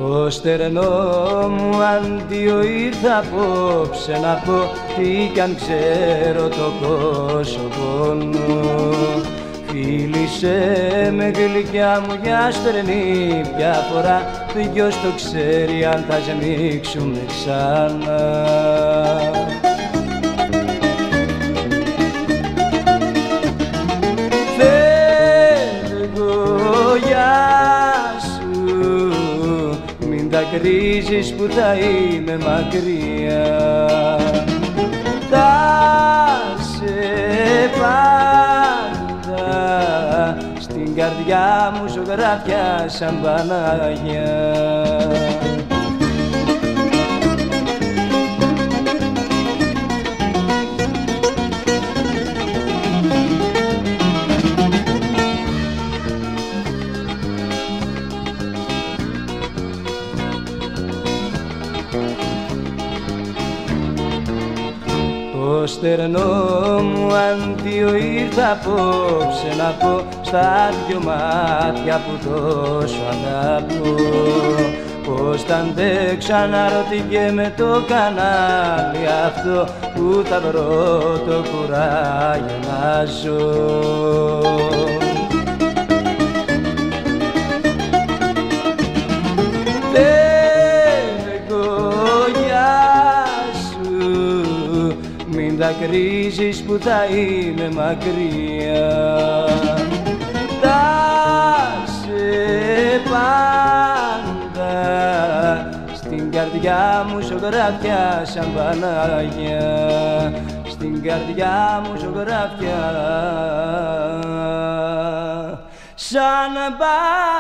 Το στερνό μου αντίο ήρθα απόψε να πω τι κι αν ξέρω το κόσμο πόνο. Φίλησε με γλυκιά μου για στερνή ποια φορά, ποιος το ξέρει αν θα σμίξουμε ξανά. Κρίζεις που θα είμαι μακριά, θα σε πάντα στην καρδιά μου ζωγραφιά σαν Παναγιά. Το στερνό μου αντίο ήρθα απόψε να πω στα δυο μάτια που τόσο αγαπώ. Πώς θα αντέξω αναρωτιέμαι το κανάλι αυτό που θα βρω το κουράγιο να ζω. Μην δακρύζεις που θα είμαι μακριά, θα σε πάντα στην καρδιά μου ζωγραφιά σαν Παναγιά, στην καρδιά μου ζωγραφιά σαν Παναγιά.